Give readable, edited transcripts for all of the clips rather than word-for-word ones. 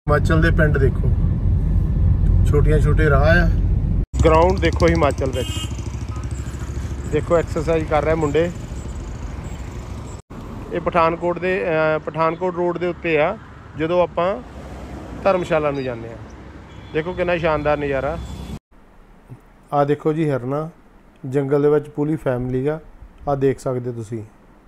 हिमाचल के पिंड देखो, छोटिया छोटे राह आ। ग्राउंड देखो हिमाचल में, देखो एक्सरसाइज कर रहे मुंडे। ये पठानकोट रोड के उत्ते आ जो आप धर्मशाला में जाने। देखो कितना शानदार नज़ारा। आ देखो जी हिरना जंगल दे विच पूरी फैमिली आ देख सकते तुसी।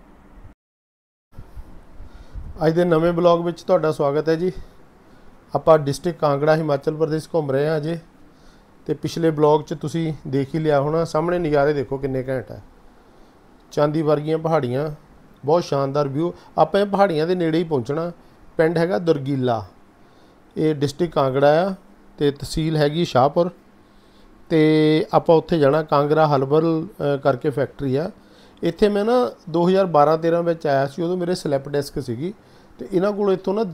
अज दे नवे ब्लॉग में तुहाडा स्वागत है जी। आप डिस्ट्रिक्ट कांगड़ा हिमाचल प्रदेश घूम रहे हैं अजे। तो पिछले ब्लॉग च तुसी देख ही लिया होना, सामने नज़ारे देखो किन्ने घैंट है। चांदी वर्गियां पहाड़ियाँ, बहुत शानदार व्यू। आप पहाड़ियाँ के नेड़े ही पहुँचना। पिंड हैगा दुर्गीला, ये डिस्ट्रिक्ट कांगड़ा आ ते तहसील हैगी शाहपुर। तो आप उत्थे जाना, कांगड़ा हर्बल करके फैक्ट्री आ। इत्थे मैं ना 2012-13 में आया सी, उदों मेरे स्लैप डिस्क सीगी। तो इन्हां कोल इत्थों ना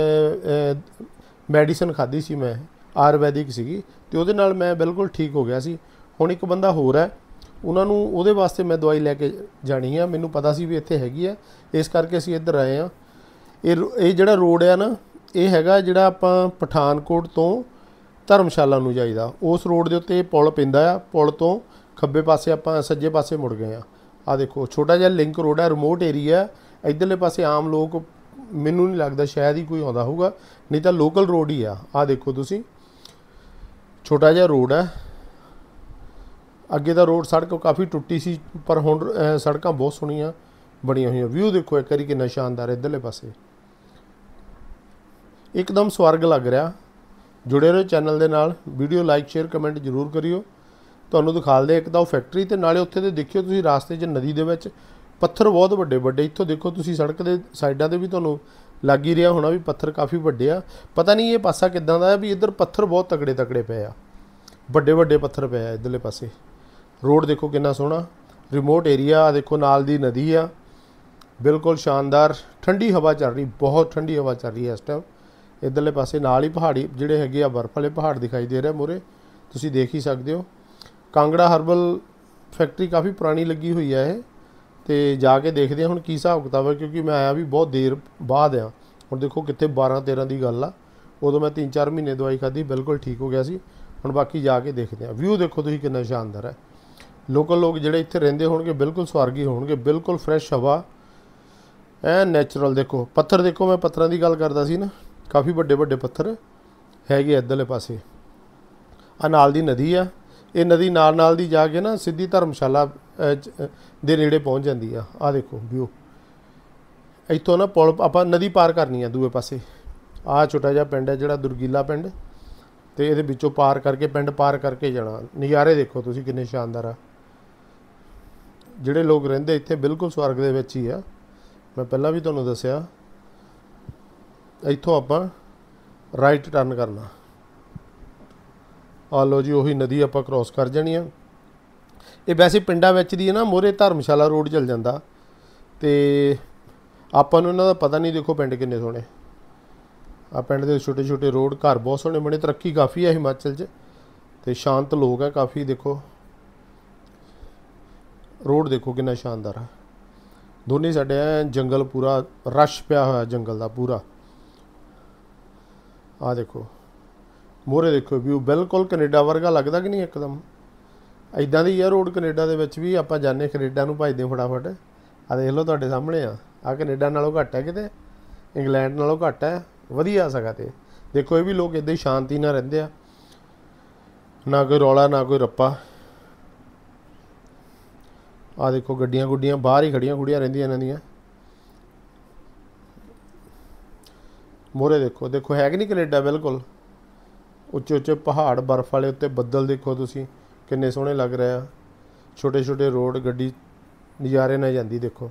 मैडिसन खाधी सी मैं, आयुर्वैदिक सीगी, तो उहदे नाल मैं बिल्कुल ठीक हो गया सी। हुण एक बंदा होर है, उन्होंने उहदे वास्ते मैं दवाई लैके जानी है। मैनूं पता सी भी इत्थे हैगी आ, इस करके असीं इधर आए हाँ। ये जिहड़ा रोड है ना, ये हैगा जिहड़ा आपां पठानकोट तो धर्मशाला नूं जाईदा, उस रोड के उत्ते पुल पैंदा आ। पुल तो खब्बे पासे आपां सज्जे पासे मुड़ गए हाँ। आ देखो छोटा जिहा लिंक रोड है, रिमोट एरिया है। इधरले पासे आम लोग मैनूं नहीं लगता शायद ही कोई आउंदा होगा, नहीं तो लोकल रोड ही आ देखो तुसी, छोटा जिहा रोड है। अगे दा रोड सड़क काफ़ी टुट्टी सी, पर हुण सड़कां बहुत सोहणियां बणियां होईयां। व्यू देखो एक बारी किन्ना शानदार है। इधरले पासे एकदम स्वर्ग लग रहा। जुड़े रहो चैनल दे नाल, वीडियो लाइक शेयर कमेंट जरूर करियो। तुहानूं दिखालदे एक तो फैक्ट्री, ते नाले उत्थे ते देखियो तुसीं रास्ते च नदी दे विच पत्थर बहुत वड्डे वड्डे। इत्थों देखो तुसीं सड़क के साइडां ते भी तुहानूं लग ही रहा होना भी पत्थर काफ़ी वड्डे आ। पता नहीं ये पासा किदां दा है, भी इधर पत्थर बहुत तगड़े तगड़े पे आ, वड्डे वड्डे पत्थर पे आ इधरले पासे। रोड देखो कितना सोहना, रिमोट एरिया। देखो नाल दी नदी आ, बिल्कुल शानदार। ठंडी हवा चल रही, बहुत ठंडी हवा चल रही है इस टाइम। इधरले पासे नाल ही पहाड़ी जिहड़े हैगे आ, बर्फ वाले पहाड़ दिखाई दे रहे मोरे, तुसीं देख ही सकते हो। कांगड़ा हर्बल फैक्ट्री काफ़ी पुरानी लगी हुई है ये, तो जाके देखते हैं हुण की हिसाब किताब है, क्योंकि मैं आया भी बहुत देर बाद आ। हुण देखो कित्थे 12-13 की गल आ, उदों मैं 3-4 महीने दवाई खाधी, बिल्कुल ठीक हो गया सी। हुण बाकी जाके देखते हैं। व्यू देखो तुसीं कितना शानदार है। लोकल लोग जिहड़े इत्थे रहिंदे होणगे बिल्कुल स्वर्गी होणगे, बिल्कुल फ्रैश हवा ऐ नैचुरल। देखो पत्थर देखो, मैं पत्थरां दी गल करदा सी ना, काफ़ी वड्डे वड्डे पत्थर हैगे इधरले पासे। आ नाल दी नदी आ, ये नदी नाल नाल दी जाके ना सीधी धर्मशाला दे नेड़े पहुँच जाती है। आ देखो व्यू, इत्थों ना पुल आपां नदी पार करनी है दूए पासे। आ छोटा जिहा पिंड है जिहड़ा दुर्गीला पिंड, तो ये विचों पार करके पिंड पार करके जाना। नज़ारे देखो तुसीं किन्ने शानदार आ। जिहड़े लोग रहिंदे इत्थे बिल्कुल स्वर्ग दे विच ही आ। मैं पहलां भी तुहानूं दस्सिया, इत्थों आपां राइट टर्न करना। आ लो जी उही नदी आपां क्रॉस कर जानी है। ये वैसे पिंडां विच दी है ना, मोहरे धर्मशाला रोड चल जाता, तो आपां नूं इन्हां दा पता नहीं। देखो पिंड किन्ने सोहणे आ, पिंड दे छोटे छोटे रोड, घर बहुत सोहणे बने। तरक्की काफ़ी है हिमाचल च, तो शांत लोग है काफ़ी। देखो रोड देखो कितना शानदार है। दोनों साइड जंगल, पूरा रश पिया होया जंगल का पूरा। आ देखो मोहरे देखो व्यू, बिल्कुल कनेडा वर्गा लगता कि नहीं एकदम। इदां दी है रोड कनेडा दे विच भी। आपां जाने कनेडा नूं भजदे फटाफट। आ देख लो तुहाडे सामने आ कनेडा नालों घट है, किते इंग्लैंड नालों घट है, वधिया सगा। ते देखो ये भी लोग इदां ही शांति नाल रहिंदे आ, ना कोई रौला ना कोई रप्पा। आ देखो गड्डियां गुड्डियां बाहर ही खड़ियां खुड़ियां रहिंदियां इन्हां दियां। मोहरे देखो, देखो है कि नहीं कनेडा बिल्कुल। उच्चे उच्चे पहाड़, बर्फ वाले उत्ते बदल देखो तुसीं किन्ने सोहणे लग रहे आ। छोटे छोटे रोड, गड्डी नज़ारे नाल जांदी। देखो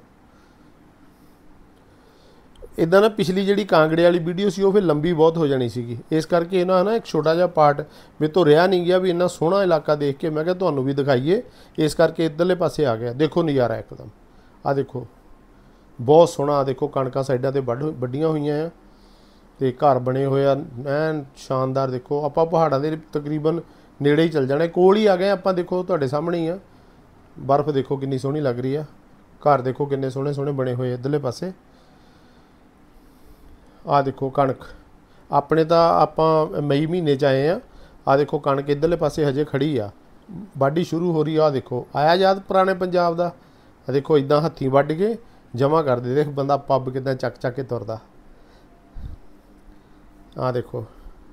इदां ना पिछली जिहड़ी कांगड़े वाली वीडियो सी, वो फिर लंबी बहुत हो जानी सीगी, इस करके इन्हां ना एक छोटा जिहा पार्ट मेरे तो रहा नहीं गया भी इन्ना सोहना इलाका देख के मैं कहा तुहानूं भी दिखाइए, इस करके इधरले पासे आ गया। देखो नज़ारा एकदम, आ देखो बहुत सोहना। आ देखो कणकां साइडां ते वड्डियां होईयां आ, ते घर बने हुए ऐन शानदार। देखो आपां पहाड़ां दे तकरीबन नेड़े ही चल जाने, कोल ही आ गए आपां। देखो तुहाडे सामने ही आ, बर्फ देखो किन्नी सोहनी लग रही है। घर देखो किन्ने सोहणे सोहणे बने हुए इधरले पासे। आ देखो कणक, ਆਪਣੇ ਤਾਂ ਆਪਾਂ ਮਈ ਮਹੀਨੇ 'ਚ ਆਏ ਆ देखो कणक इधरले पासे हजे खड़ी आ, वाढी शुरू हो रही आ। देखो आया याद पुराने पंजाब दा, देखो इदां हत्थी वढ के जमा कर दे, देख बंदा पब किदां चक चक के तुरदा। आ देखो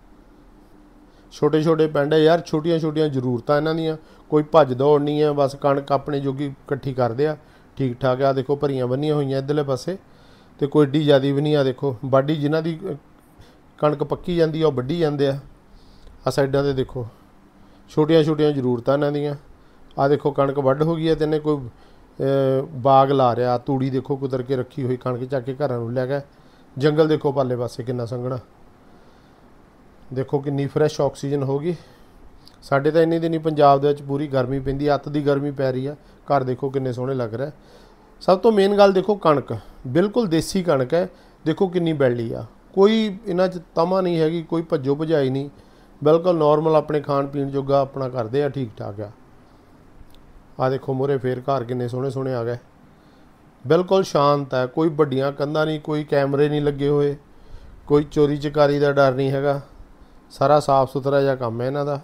छोटे छोटे पिंड है यार, छोटियां छोटियां जरूरतां इन्हां दियां, कोई भज दौड़ नहीं है, बस कणक अपने जोगी इकट्ठी करदे आ, ठीक ठाक। आ देखो भरियां बन्नियां होईयां इधरले पासे, तो कोई एड्डी ज़्यादा भी नहीं। आ देखो वाढी जिन्हां दी कणक पक्की जाती है वह वड्ढी जाते आ साइडों से। देखो छोटिया छोटिया जरूरतां इन्हां दियां। आ देखो कणक वढ हो गई है, तो इन्हें कोई बाग ला रहा, तूड़ी देखो कुतर के रखी हुई, कणक चक के घरां नूं लै गया। जंगल देखो पाले पासे किन्ना संघना, देखो किन्नी फ्रैश ऑक्सीजन होगी। साडे तां इन्नी दिन पंजाब दे विच पूरी गर्मी पैंदी, अत्त दी गर्मी पै रही है। घर देखो किन्ने सोहणे लग रहा। सब तो मेन गल देखो कणक बिल्कुल देसी कणक है, देखो किन्नी बैली आ, कोई इन्हां च तमा नहीं हैगी, कोई भज्जो भजाई नहीं, बिल्कुल नॉर्मल अपने खाण पीण जोगा अपना करते हैं, ठीक ठाक आ। देखो मोरे फेर घर किन्ने सोहणे सोहणे आ गए, बिल्कुल शांत है, कोई वड्डियां कंधां नहीं, कोई कैमरे नहीं लगे हुए, कोई चोरी चकारी का डर नहीं हैगा, सारा साफ सुथरा जिहा काम है इन्हां दा।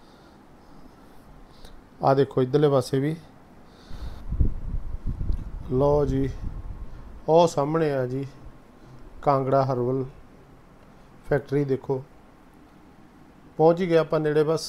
आ देखो इधरले पासे भी लो जी, और सामने आ जी कांगड़ा हर्बल फैक्ट्री। देखो पहुँच ही गए आप नेड़े बस।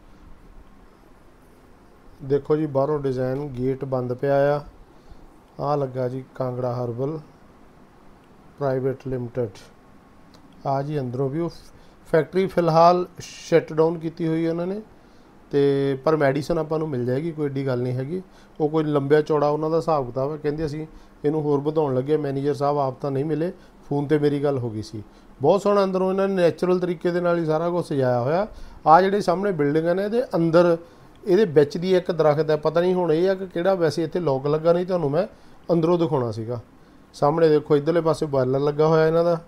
देखो जी बाहरों डिज़ाइन गेट बंद पिया आ लगा जी कांगड़ा हर्बल प्राइवेट लिमिटेड। आ जी अंदरों भी फैक्ट्री फिलहाल शट डाउन की हुई है उन्होंने, तो पर मैडिसन आपां नूं मिल जाएगी, कोई एड्डी गल नहीं हैगी। वो कोई लंबा चौड़ा उन्होंने हिसाब किताब है, कहते असीं इनू होर वधाउण लगे, मैनेजर साहब आप तो नहीं मिले, फोन पर मेरी गल हो गई सी। बहुत सोहना अंदरों इन्होंने नैचुरल तरीके दे नाल ही सारा कुछ सजाया होया। आ जिहड़े सामने बिल्डिंग ने इहदे अंदर ਇਹਦੇ ਵਿੱਚ ਦੀ एक दरख्त है, पता नहीं हुण ਇਹ ਆ कि ਕਿਹੜਾ, वैसे इत्थे लॉक लगा, नहीं ਤੁਹਾਨੂੰ मैं अंदरों दिखाउणा सीगा। सामने देखो इधरले पासे बॉयलर लगा होया इन्हां दा।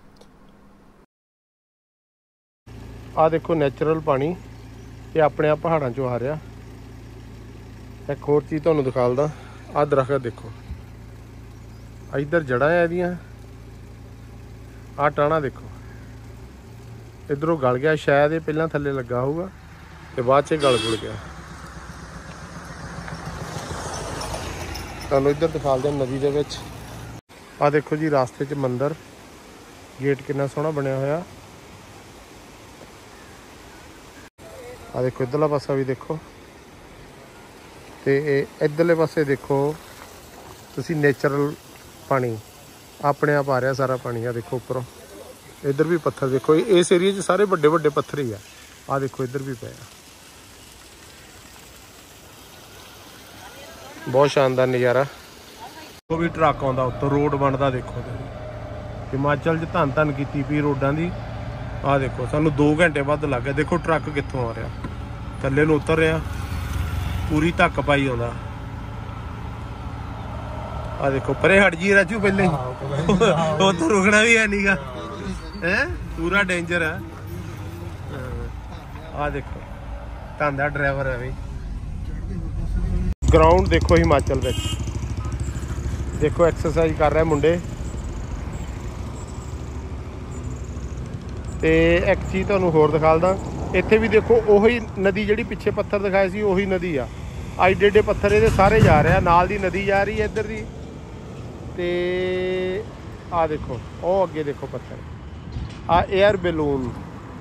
आ देखो नैचुरल पानी ये अपने आप पहाड़ों चों आ रहा। एक होर चीज़ तुहानूं दिखालदा, आ दरख्त देखो इधर जड़ा है इहदियां, आ टाणा देखो इधरों गल गया, शायद ये पहलां थल्ले लगा होऊगा तो बाद च गल गुल गया। तुहानूं इधर दिखालदे नदी दे विच। आ देखो जी रास्ते च मंदिर, गेट कितना सोहना बनया होया। आ देखो इधरला पासा भी देखो, तो इधरले पासे देखो तुसी नेचुरल पानी अपने आप आ रहा सारा पानी। आ देखो उपरों इधर भी पत्थर देखो, इस एरिए च सारे बड़े बड़े पत्थर ही आ देखो इधर भी पे, बहुत शानदार नज़ारा। वो भी ट्रक आता उत्तर, रोड बनता देखो, हिमाचल च धन धन की पी रोडा की। आ देखो सानू 2 घंटे बाद लग गए, देखो ट्रक कितों आ रहा, थल्ले नूं उतर रहा, पूरी धक्क पाई आउंदा। आ देखो परे हट जी राजू, पहले ही तो रुकना भी है नहीं गा, है पूरा डेंजर है। आ देखो धन दा ड्राइवर है भी। ग्राउंड देखो हिमाचल में, देखो एक्सरसाइज कर रहे मुंडे। तो एक चीज़ तुहानूं होर दिखालदा, इत्थे भी देखो उही नदी जिहड़ी पिछे पत्थर दिखाए सी, उही नदी आ। एडे एडे पत्थर ये सारे जा रहे हैं, नाल दी नदी जा रही है इधर दी। ते आ देखो ओ अगे देखो पत्थर, आ एयर बैलून।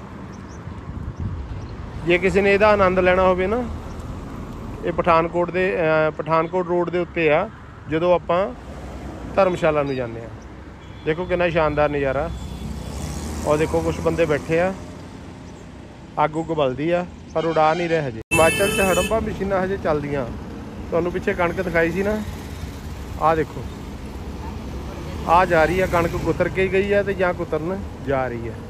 जे किसी ने इहदा आनंद लेना होवे ना, ये पठानकोट रोड के उत्ते आ, जदों आपां धर्मशाला नूं जाने आ। देखो कितना शानदार नज़ारा। और देखो कुछ बंदे बैठे आ, अग उग बलदी आ, पर उड़ा नहीं रहे हजे। हिमाचल च हड़ंबा मशीनां हजे चलदियां। तुहानूं पिछे कणक दिखाई सी ना, आ देखो आ जा रही है कणक, कुतर के गई है तो जां कुतरन जा रही है।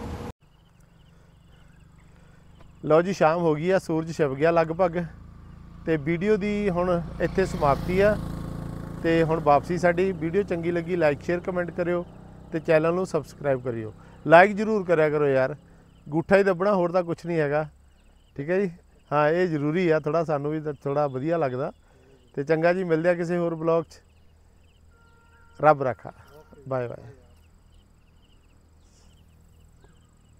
लो जी शाम हो गई है, सूरज छिप गया लगभग, तो वीडियो की हुण इत्थे समाप्ति आ। तो हुण वापसी साडी। वीडियो चंगी लगी लाइक शेयर कमेंट करियो, तो चैनल नूं सबसक्राइब करियो। लाइक जरूर करिया करो यार, गूठा ही दबना, होर तां कुछ नहीं हैगा, ठीक है जी। हाँ ये जरूरी है, थोड़ा सानू भी थोड़ा वधिया लगदा। तो चंगा जी, मिलदे आ किसी होर ब्लॉग च। रब रखा, बाय बाय।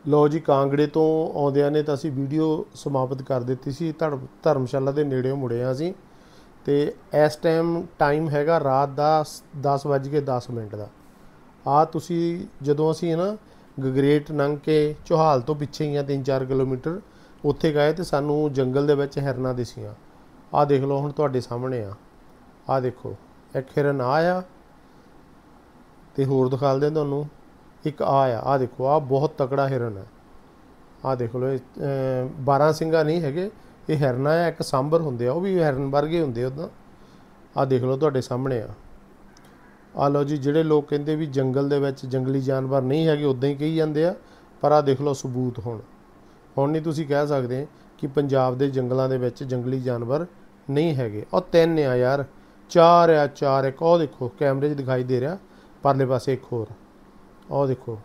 ਲਓ ਜੀ, ਕਾਂਗੜੇ ਤੋਂ ਆਉਂਦਿਆਂ ਨੇ ਤਾਂ ਅਸੀਂ ਵੀਡੀਓ ਸਮਾਪਤ ਕਰ ਦਿੱਤੀ ਸੀ। ਧਰਮਸ਼ਾਲਾ ਦੇ ਨੇੜਿਓਂ ਮੁੜੇ ਹਾਂ ਅਸੀਂ, ਤੇ ਇਸ ਟਾਈਮ ਹੈਗਾ ਰਾਤ ਦਾ 10:10 ਦਾ। ਆ ਤੁਸੀਂ ਜਦੋਂ ਅਸੀਂ ਨਾ ਗਗਰੇਟ ਲੰਘ ਕੇ ਚੋਹਾਲ ਤੋਂ ਪਿੱਛੇ ਹੀ ਆ 3-4 ਕਿਲੋਮੀਟਰ ਉੱਥੇ ਗਏ ਤੇ ਸਾਨੂੰ ਜੰਗਲ ਦੇ ਵਿੱਚ ਹਿਰਨਾਂ ਦਿਸੀਆਂ। ਆਹ ਦੇਖ ਲਓ, ਹੁਣ ਤੁਹਾਡੇ ਸਾਹਮਣੇ ਆ। ਆਹ ਦੇਖੋ, ਇੱਕ ਹਿਰਨ ਆ ਤੇ ਹੋਰ ਦਿਖਾਲਦੇ ਤੁਹਾਨੂੰ ਇੱਕ ਆਹ ਦੇਖੋ, ਆਹ ਬਹੁਤ ਤਕੜਾ ਹਿਰਨ ਹੈ। ਆਹ ਦੇਖ ਲਓ, ਇਹ 12 ਸਿੰਘਾਂ ਨਹੀਂ ਹੈਗੇ, ਇਹ ਹਿਰਨ ਆ। ਇੱਕ ਸਾਂਬਰ ਹੁੰਦੇ ਆ, ਉਹ ਵੀ ਹਿਰਨ ਵਰਗੇ ਹੁੰਦੇ ਉੱਦਾਂ। ਆਹ ਦੇਖ ਲਓ ਤੁਹਾਡੇ ਸਾਹਮਣੇ ਆ। ਆਹ ਲਓ ਜੀ, ਜਿਹੜੇ ਲੋਕ ਕਹਿੰਦੇ ਵੀ ਜੰਗਲ ਦੇ ਵਿੱਚ ਜੰਗਲੀ ਜਾਨਵਰ ਨਹੀਂ ਹੈਗੇ, ਉੱਦਾਂ ਹੀ ਕਹੀ ਜਾਂਦੇ ਆ। ਪਰ ਆਹ ਦੇਖ ਲਓ ਸਬੂਤ। ਹੁਣ ਨਹੀਂ ਤੁਸੀਂ ਕਹਿ ਸਕਦੇ ਕਿ ਪੰਜਾਬ ਦੇ ਜੰਗਲਾਂ ਦੇ ਵਿੱਚ ਜੰਗਲੀ ਜਾਨਵਰ ਨਹੀਂ ਹੈਗੇ। ਉਹ 3 ਆ ਯਾਰ, 4 ਆ, 4 ਇੱਕ ਉਹ ਦੇਖੋ ਕੈਮਰੇ 'ਚ ਦਿਖਾਈ ਦੇ ਰਿਹਾ, ਪਰਲੇ ਪਾਸੇ ਇੱਕ ਹੋਰ। ਉਹ ਦੇਖੋ,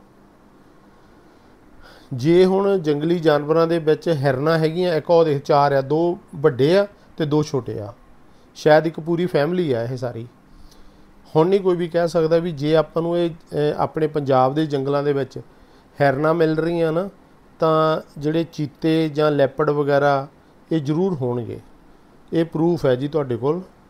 ਜੇ ਹੁਣ ਜੰਗਲੀ ਜਾਨਵਰਾਂ ਦੇ ਵਿੱਚ ਹਿਰਨਾਂ ਹੈਗੀਆਂ, ਇੱਕ ਉਹ ਦੇਖ 4 ਆ, 2 ਵੱਡੇ ਆ ਤੇ 2 ਛੋਟੇ ਆ। ਸ਼ਾਇਦ ਇੱਕ ਪੂਰੀ ਫੈਮਿਲੀ ਆ ਇਹ ਸਾਰੀ। ਹੁਣ ਨਹੀਂ ਕੋਈ ਵੀ ਕਹਿ ਸਕਦਾ ਵੀ ਜੇ ਆਪਾਂ ਨੂੰ ਇਹ ਆਪਣੇ ਪੰਜਾਬ ਦੇ ਜੰਗਲਾਂ ਦੇ ਵਿੱਚ ਹਿਰਨਾਂ ਮਿਲ ਰਹੀਆਂ ਨਾ, ਤਾਂ ਜਿਹੜੇ ਚੀਤੇ ਜਾਂ ਲੈਪੜ ਵਗੈਰਾ ਇਹ ਜ਼ਰੂਰ ਹੋਣਗੇ। ਇਹ ਪ੍ਰੂਫ ਹੈ ਜੀ ਤੁਹਾਡੇ ਕੋਲ।